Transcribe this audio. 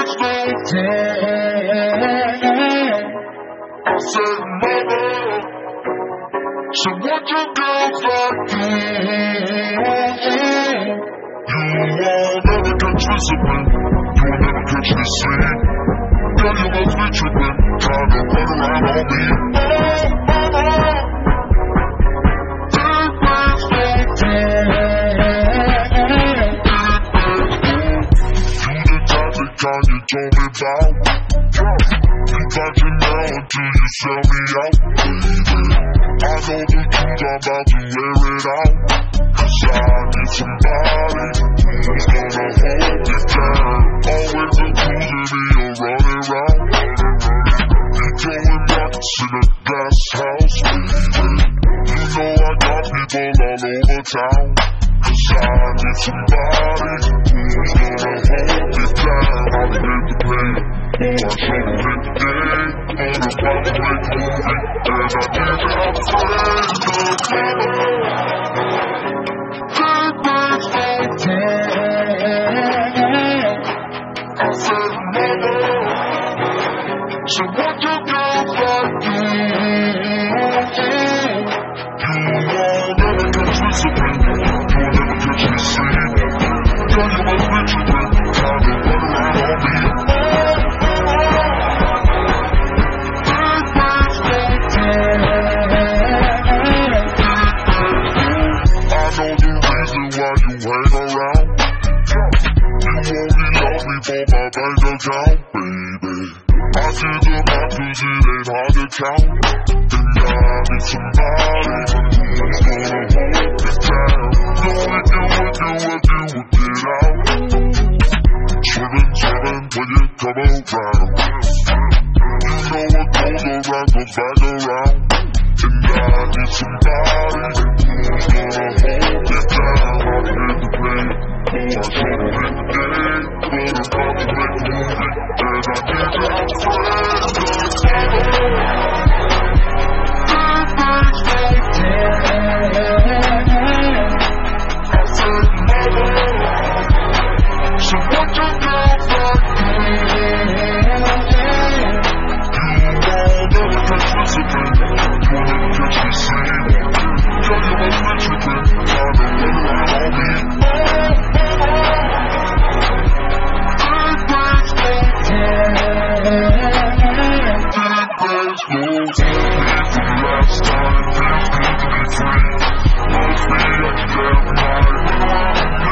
said, mama, so what you girls like you? You won't never catch me slipping, you will never catch me sleep. Girl, you must be tripping, trying to run around on me. You told me about, you got you now until you sell me out, baby. I know the truth, I'm about to wear it out, 'cause I need somebody who's gonna hold me down. Always accusing me of running around. You throwing rocks in a glass house, baby. You know I got people all over town, 'cause I need somebody who's gonna hold me down. I hit the play, I should hit the game, I'm about to make a movie, and I need you outside the camera. I said, mama, so what you girls like you? You won't never catch me slipping, you will never catch me sleep. Girl, you must be tripping, trying to run around on me. I know the reason why you hang around. You only love me for my bank account, baby. I did the math 'cause it ain't hard to count. And I need somebody who's gonna hold me down. Knowing you work it out. Swerving when you come around. You know what goes around comes back around. And I need somebody who's gonna hold me down. I hit the play, I should hit the game, but I'm about to make a movie, and I need you outside the I said, mama, so what you girls like you? You won't never catch me slipping, you will never catch me sleep. Girl, you must be tripping, trying to run around on me. Last time, feels good to be free. Must be at your damn mind.